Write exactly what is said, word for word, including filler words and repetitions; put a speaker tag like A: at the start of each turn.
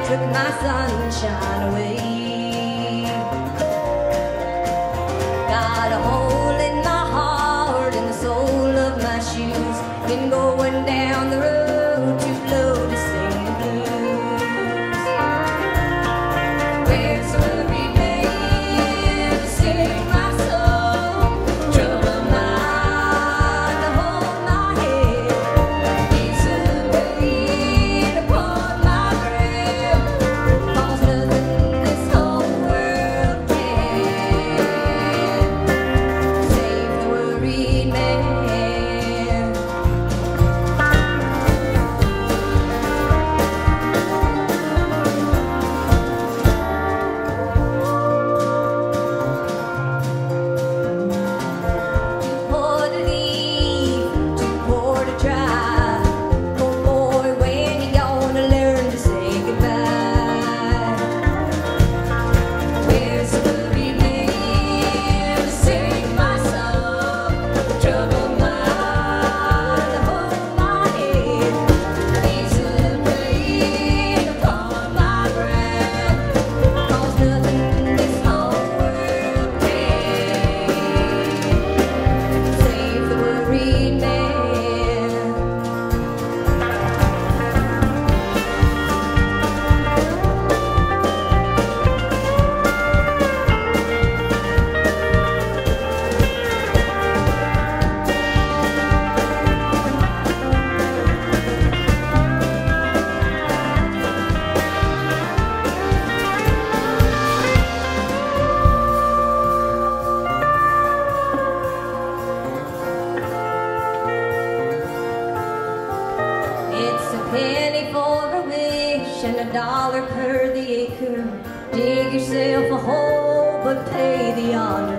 A: took my sunshine away. Got a hole in my heart and the sole of my shoes. Been going down the road too low to sing the blues. Where's the remain to sing my soul? Trouble mine to hold my head. It's a pain upon my breath. Cause nothing this whole world can save the worried man. Penny for a wish and a dollar per the acre. Dig yourself a hole, but pay the honor